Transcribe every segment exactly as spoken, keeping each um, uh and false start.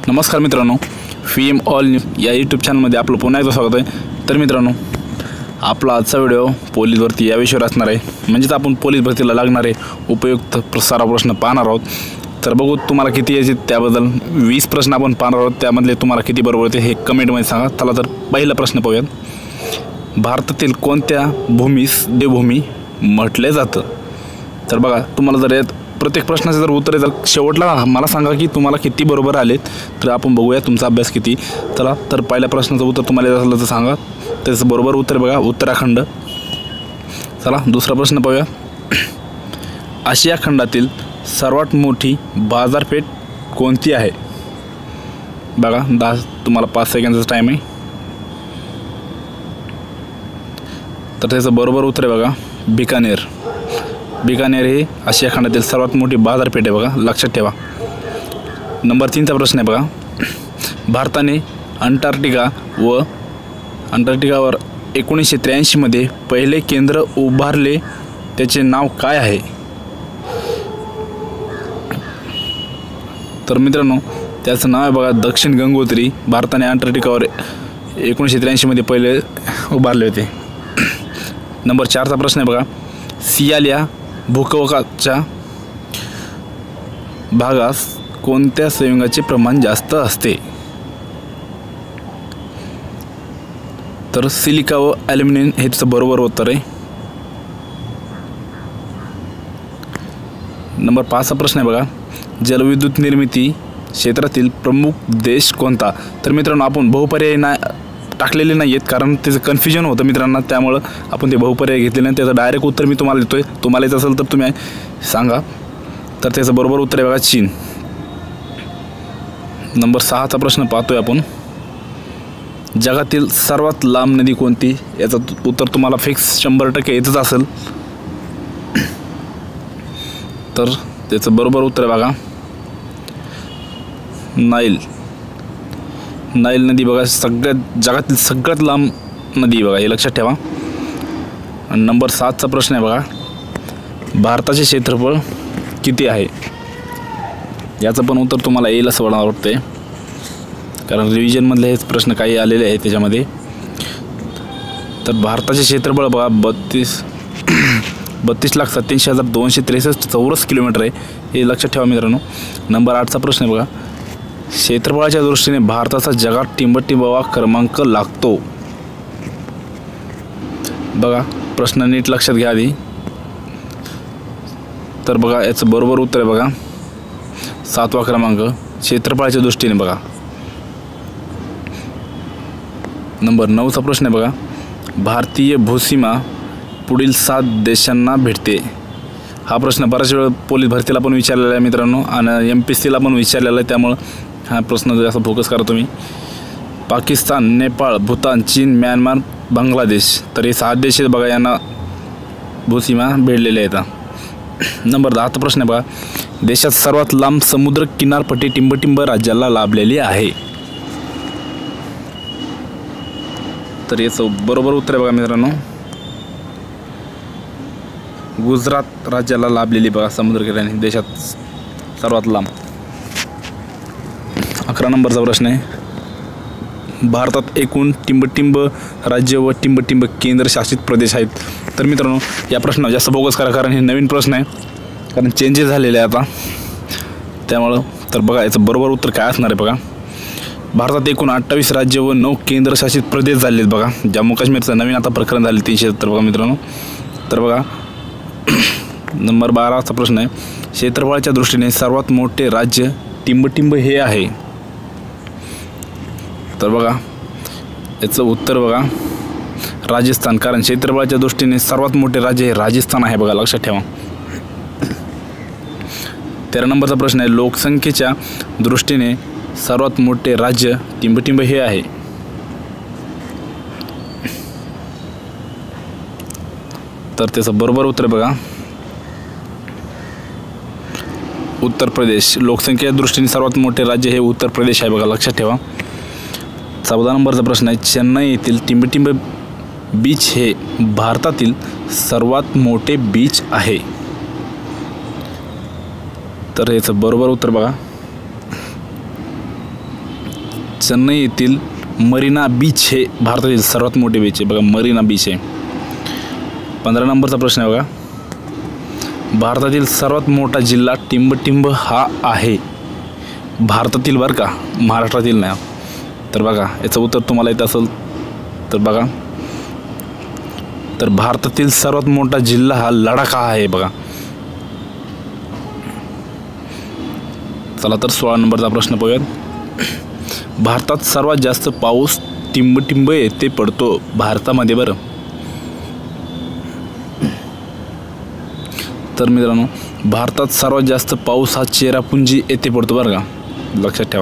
नमस्कार मित्रांनो, फी एम ऑल न्यूज या यूट्यूब चॅनलमध्ये आपलं पुन्हा एकदा स्वागत आहे। तर मित्रांनो, आपला आजचा व्हिडिओ पोलीस भरती या विषयावर असणार आहे। म्हणजेच आपण पोलीस भरतीला लागणारे उपयुक्त सराव प्रश्न पाहणार आहोत। तर बघू तुम्हाला किती यायचे त्याबद्दल वीस प्रश्न आपण पाहणार आहोत, त्यामधले तुम्हाला किती बरोबर येते हे कमेंटमध्ये सांगा। चला तर पहिला प्रश्न पाहूयात। भारतातील कोणत्या भूमीस देवभूमी म्हटले जातं? तर बघा, तुम्हाला जर यात प्रत्येक प्रश्नाचे जर उत्तर जर शेवटला मला सांगा की तुम्हाला किती बरोबर आलेत, तर आपण बघूया तुमचा अभ्यास किती। चला तर पहिल्या प्रश्नाचं उत्तर तुम्हाला येत असलं तर सांगा, त्याचं बरोबर उत्तर बघा उत्तराखंड। चला दुसरा प्रश्न पाहूया। आशिया खंडातील सर्वात मोठी बाजारपेठ कोणती आहे? बघा, दहा तुम्हाला पाच सेकंदाचा टाईम आहे, तर त्याचं बरोबर उत्तर आहे बघा बिकानेर। बिकानेर ही आशिया खंडातील सर्वात मोठी बाजारपेठ आहे बघा, लक्षात ठेवा। नंबर तीनचा प्रश्न आहे बघा। भारताने अंटार्क्टिका व अंटार्क्टिकावर एकोणीसशे त्र्याऐंशीमध्ये पहिले केंद्र उभारले, त्याचे नाव काय आहे? तर मित्रांनो, त्याचं नाव आहे बघा दक्षिण गंगोत्री। भारताने अंटार्क्टिकावर एकोणीसशे त्र्याऐंशीमध्ये पहिले उभारले होते। नंबर चारचा प्रश्न आहे बघा। सियाल या भूकवकाच्या भागास कोणत्या संयुगाचे प्रमाण जास्त असते? तर सिलिका व ॲल्युमिनियम हे त्याचं बरोबर उत्तर आहे। नंबर पाचचा प्रश्न आहे बघा। जलविद्युत निर्मिती क्षेत्रातील प्रमुख देश कोणता? तर मित्रांनो, आपण बहुपर्याय ना टाकलेले नाही आहेत, कारण त्याचं कन्फ्युजन होतं मित्रांना, त्यामुळं आपण ते बहुपर्याय घेतले नाही। त्याचं डायरेक्ट उत्तर मी तुम्हाला देतोय, तुम्हाला येत असेल तर तुम्ही सांगा। तर त्याचं बरोबर उत्तर आहे बघा चीन। नंबर सहाचा प्रश्न पाहतोय आपण। जगातील सर्वात लांब नदी कोणती? याचं उत्तर तुम्हाला फिक्स शंभर टक्के येतच असेल, तर त्याचं बरोबर उत्तर आहे बघा नाईल। नाईल नदी बघा सगळ्यात जगातील सगळ्यात लांब नदी बघा, हे लक्षात ठेवा। आणि नंबर सातचा प्रश्न आहे बघा। भारताचे क्षेत्रफळ किती आहे? याचं पण उत्तर तुम्हाला येईल असं मला वाटतंय, कारण रिव्हिजनमधले हेच प्रश्न काही आलेले आहेत त्याच्यामध्ये। तर भारताचे क्षेत्रफळ बघा बत्तीस बत्तीस लाख सत्याऐंशी हजार दोनशे त्रेसष्ट चौरस किलोमीटर आहे, हे लक्षात ठेवा मित्रांनो। नंबर आठचा प्रश्न आहे बघा। क्षेत्रफळाच्या दृष्टीने भारताचा जगात टिंबटिंबवा क्रमांक लागतो? बघा, प्रश्न नीट लक्षात घ्या आधी। तर बघा, याचं बरोबर उत्तर आहे बघा सातवा क्रमांक क्षेत्रफळाच्या दृष्टीने बघा। नंबर नऊचा प्रश्न आहे बघा। भारतीय भूसीमा पुढील सात देशांना भेटते? हा प्रश्न बऱ्याच वेळ पोलीस भरतीला पण विचारलेला आहे मित्रांनो, आणि एम पी एस सीला पण विचारलेला आहे, त्यामुळं हा प्रश्न जास्त फोकस करा तुम्ही। पाकिस्तान, नेपाळ, भूतान, चीन, म्यानमार, बांगलादेश, तर हे सात देश आहेत बघा, यांना भूसीमा भेटलेल्या आहेत। नंबर दहाचा प्रश्न आहे बघा। देशात सर्वात लांब समुद्र किनारपट्टी टिंबटिंब राज्याला लाभलेली आहे? तर याचं बरोबर उत्तर आहे बघा मित्रांनो गुजरात राज्याला लाभलेली बघा समुद्रकिनारी, देशात सर्वात लांब। अकरा नंबरचा प्रश्न आहे। भारतात एकूण टिंबटिंब राज्य व टिंबटिंब केंद्रशासित प्रदेश आहेत? तर मित्रांनो, या प्रश्नावर जास्त फोकस करा, कारण हे नवीन प्रश्न आहे, कारण चेंजेस झालेले आहे आता, त्यामुळं। तर बघा, याचं बरोबर उत्तर काय असणार आहे बघा। भारतात एकूण अठ्ठावीस राज्य व नऊ केंद्रशासित प्रदेश झाले आहेत बघा। जम्मू काश्मीरचं नवीन आता प्रकरण झाले तीनशे सत्तर बघा मित्रांनो। तर बघा, नंबर बाराचा प्रश्न आहे। क्षेत्रफळाच्या दृष्टीने सर्वात मोठे राज्य टिंबटिंब हे आहे? तर बघा, याचं उत्तर बघा राजस्थान, कारण क्षेत्रफळाच्या दृष्टीने सर्वात मोठे राज्य हे राजस्थान आहे बघा, लक्षात ठेवा। तेरा नंबरचा प्रश्न आहे। लोकसंख्येच्या दृष्टीने सर्वात मोठे राज्य टिंबटिंब हे आहे? तर त्याचं बरोबर उत्तर बघा उत्तर प्रदेश। लोकसंख्येच्या दृष्टीने सर्वात मोठे राज्य हे उत्तर प्रदेश आहे बघा, लक्षात ठेवा। चौदा नंबरचा प्रश्न आहे। चेन्नई येथील टिंबटिंब बीच हे भारतातील सर्वात मोठे बीच आहे? तर याचं बरोबर उत्तर बघा चेन्नई येथील मरीना बीच हे भारतातील सर्वात मोठे बीच आहे बघा, मरीना बीच आहे. पंधरा नंबरचा प्रश्न आहे बघा, भारतातील सर्वात मोठा जिल्हा टिंबटिंब हा आहे. भारतातील बरं का, महाराष्ट्रातील नाही. तर बघा याचं उत्तर तुम्हाला येत असेल तर बघा, तर भारतातील सर्वात मोठा जिल्हा हा लडाख हा आहे बघा. चला तर सोळा नंबरचा प्रश्न पाहूयात. भारतात सर्वात जास्त पाऊस टिंबटिंब येथे पडतो भारतामध्ये बरं. तर मित्रांनो, भारतात सर्वात जास्त पाऊस हा चेरापुंजी येथे पडतो बरं का, लक्षात ठेवा.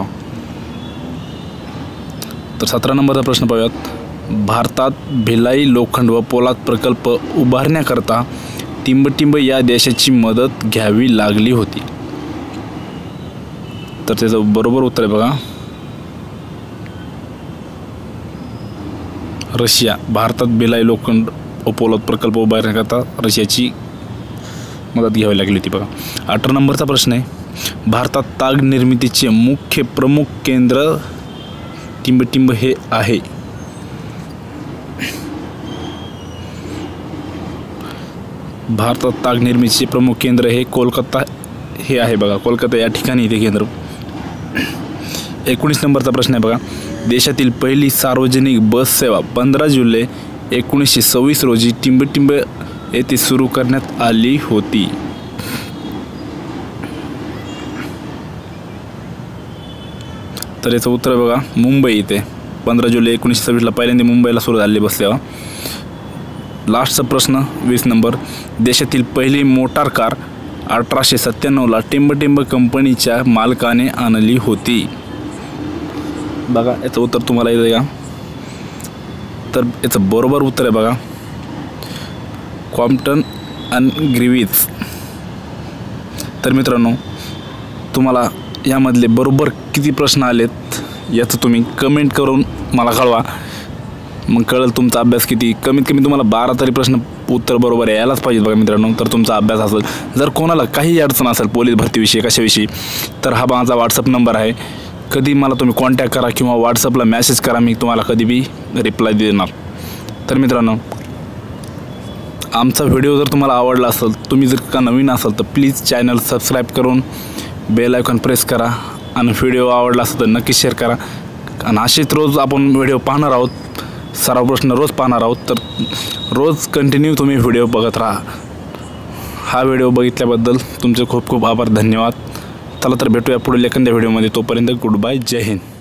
तर सतरा नंबरचा प्रश्न पाहूयात. भारतात भिलाई लोखंड व पोलाद प्रकल्प उभारण्याकरता टिंबटिंब या देशाची मदत घ्यावी लागली होती. तर त्याचं बरोबर उत्तर आहे बघा, रशिया. भारतात भिलाई लोखंड व पोलाद प्रकल्प उभारण्याकरता रशियाची मदत घ्यावी लागली होती बघा. अठरा नंबरचा प्रश्न आहे. भारतात ताग निर्मितीचे मुख्य प्रमुख केंद्र टिंबटिंब हे आहे. भारतात ताग निर्मितीचे प्रमुख केंद्र हे कोलकाता हे आहे बघा, कोलकाता या ठिकाणी इथे केंद्र. एकोणीस नंबरचा प्रश्न आहे बघा, देशातील पहिली सार्वजनिक बस सेवा पंधरा जुलै एकोणीसशे सव्वीस रोजी टिंबटिंब येथे सुरू करण्यात आली होती. तर याचं उत्तर आहे बघा, मुंबई इथे पंधरा जुलै एकोणीसशे सव्वीसला पहिल्यांदा मुंबईला सुरू झाली बस सेवा. लास्टचा प्रश्न वीस नंबर, देशातील पहिली मोटार कार अठराशे सत्त्याण्णवला टिंबटिंब कंपनीच्या मालकाने आणली होती. बघा याचं उत्तर तुम्हाला येतं का? तर याचं बरोबर उत्तर आहे बघा, कॉम्प्टन अँड ग्रीव्हिस. तर मित्रांनो, तुम्हाला यामधले बरोबर किती प्रश्न आलेत याचं तुम्ही कमेंट करून मला कळवा, मग कळेल तुमचा अभ्यास किती. कमीत कमी तुम्हाला बारा तरी प्रश्न उत्तर बरोबर यायलाच पाहिजे बघा मित्रांनो, तर तुमचा अभ्यास असेल. जर कोणाला काही अडचण असेल पोलीस भरतीविषयी कशाविषयी, तर हा माझा व्हॉट्सअप नंबर आहे, कधी मला तुम्ही कॉन्टॅक्ट करा किंवा व्हॉट्सअपला मेसेज करा, मी तुम्हाला कधी बी रिप्लाय देणार. तर मित्रांनो, आमचा व्हिडिओ जर तुम्हाला आवडला असेल, तुम्ही जर का नवीन असाल तर प्लीज चॅनल सबस्क्राईब करून बेल आयकॉन प्रेस करा, आणि व्हिडिओ आवडला असेल तर नक्की शेअर करा. आणि असेच रोज आपण व्हिडिओ पाहणार आहोत, सराव प्रश्न रोज पाहणार आहोत, तर रोज कंटिन्यू तुम्ही व्हिडिओ बघत राहा. हा व्हिडिओ बघितल्याबद्दल तुमचे खूप खूप आभार, धन्यवाद. चला तर भेटूया पुढील एखाद्या व्हिडिओमध्ये. तोपर्यंत गुड बाय, जय हिंद.